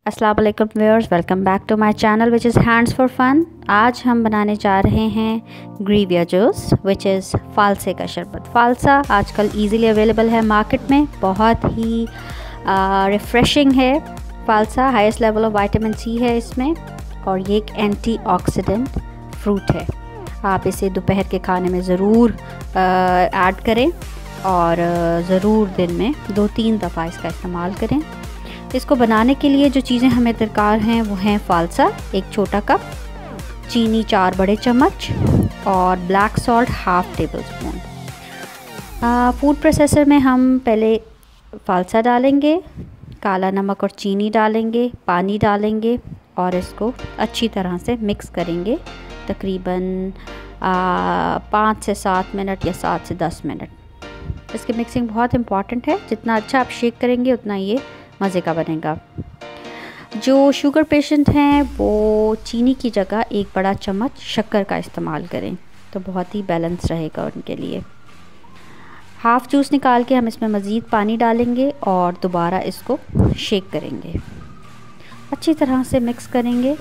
अस्सलाम वालेकुम viewers, welcome back to my channel which is hands for fun. आज हम बनाने जा रहे हैं ग्रीविया जूस विच इज़ फालसे का शरबत। फालसा आजकल इजीली अवेलेबल है मार्केट में, बहुत ही रिफ़्रेशिंग है। Phalsa highest level of vitamin C है इसमें, और ये एक एंटीऑक्सीडेंट फ्रूट है। आप इसे दोपहर के खाने में ज़रूर ऐड करें और ज़रूर दिन में 2-3 दफ़ा इसका इस्तेमाल करें। इसको बनाने के लिए जो चीज़ें हमें दरकार हैं वो हैं फालसा 1 छोटा कप, चीनी 4 बड़े चम्मच और black salt ½ tablespoon. Food processor में हम पहले फालसा डालेंगे, काला नमक और चीनी डालेंगे, पानी डालेंगे और इसको अच्छी तरह से मिक्स करेंगे तकरीबन 5 से 7 मिनट या 7 से 10 मिनट। इसकी मिक्सिंग बहुत इम्पॉर्टेंट है, जितना अच्छा आप शेक करेंगे उतना ये मज़े का बनेगा। जो शुगर पेशेंट हैं वो चीनी की जगह 1 बड़ा चम्मच शक्कर का इस्तेमाल करें तो बहुत ही बैलेंस रहेगा उनके लिए। हाफ़ जूस निकाल के हम इसमें मज़ीद पानी डालेंगे और दोबारा इसको शेक करेंगे, अच्छी तरह से मिक्स करेंगे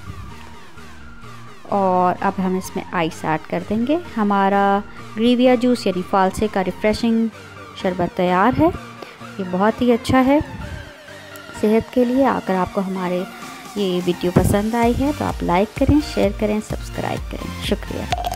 और अब हम इसमें आइस ऐड कर देंगे। हमारा ग्रीविया जूस यानी फालसे का रिफ़्रेशिंग शरबत तैयार है। ये बहुत ही अच्छा है सेहत के लिए। अगर आपको हमारे ये वीडियो पसंद आई है तो आप लाइक करें, शेयर करें, सब्सक्राइब करें। शुक्रिया।